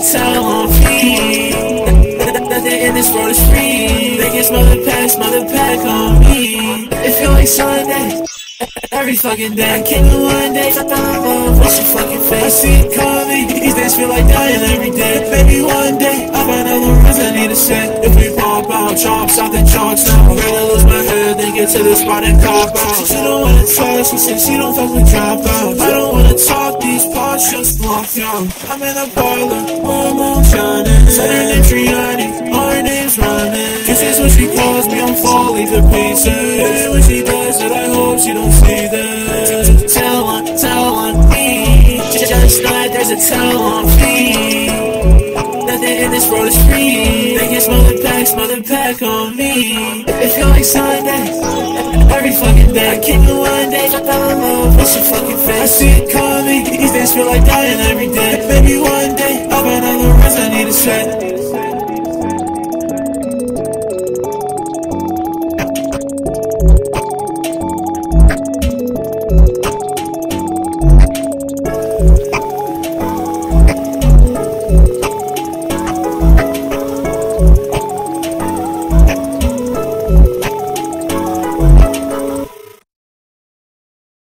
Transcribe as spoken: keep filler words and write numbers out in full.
tell on me. Nothing in this world is free. They can smell the pack, smell the pack on me. It feel like Sunday every fucking day. King of one day, I thought I love what's your fucking face. I see it coming, these days feel like dying every day. Maybe one day I'll find all the words I need to say. If we pop out, chops out the chalks now. I'm gonna lose my head, then get to the spot and cop out. She don't wanna talk, she said she don't fuck with dropouts. I don't wanna talk, these parts just locked down. I'm in a parlor, warm on shining. Said her name Triani, our name's rhyming. This is what she calls me, I'm falling to pieces. When she does it, I hope she don't see this. Tell on, tell on me. Just know that there's a tell on me. Nothing in this world is free. They can smell the pack, smell the pack on me. It feel like Sunday every fucking day. King of one day, I fell in love with your fucking face. I see it coming, these days feel like dying every day. Maybe one day I'll find all the words I need to say.